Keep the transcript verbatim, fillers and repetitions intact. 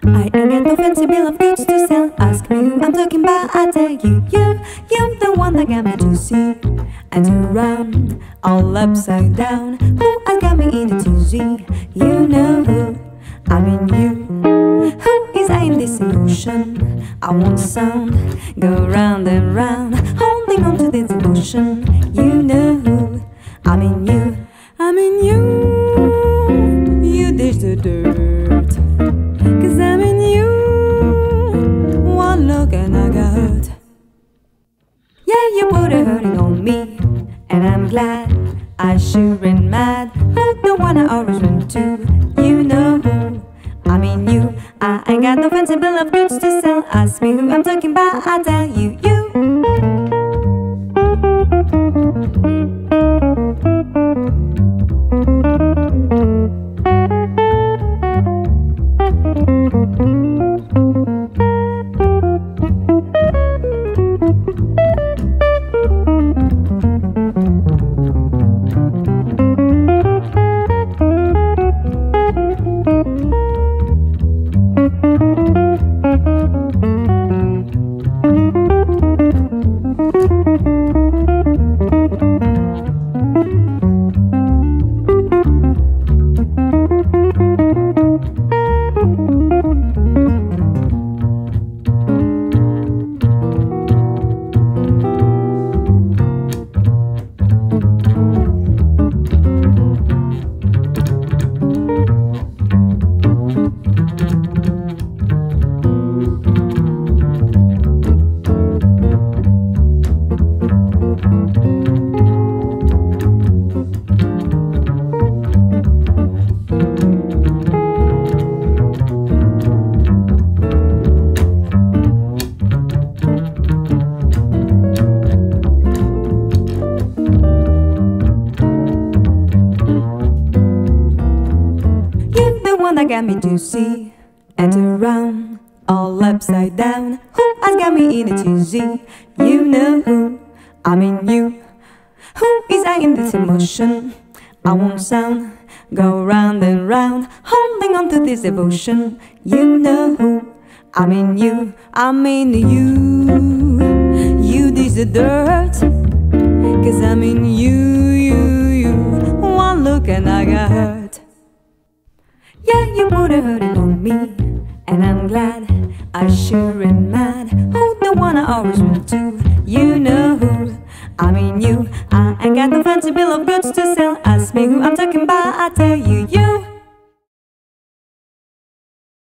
I ain't got no fancy bill of goods to sell. Ask me who I'm talking about, I tell you. You, you're the one that got me to see and to run all upside down. Who has got me in a tizzy? You know who, I mean you. Who is I in this emotion? I won't sound, go round and round, holding on to this emotion. You know who, I mean you. I mean you, you dish the dirt, 'cause I mean you, one look and I got. Yeah, you put a hurting on me, and I'm glad. I sure ain't mad. Who's the one I always run to? You know who, I mean you. I ain't got no fancy bill of goods to sell. Ask me who I'm talking about, I tell you. You. That got me to see and around, all upside down. Who has got me in a tizzy? You know who, I mean you. Who is I in this emotion? I won't sound, go round and round, holding on to this devotion. You know who, I mean you. I mean you, you dish the dirt, 'cause I mean you, you, you. One look and I got hurt. Yeah, you put a hurting on me, and I'm glad. I sure ain't mad. Who the one I always run to? You know who, I mean you. I ain't got no fancy bill of goods to sell. Ask me who I'm talking about, I tell you. You.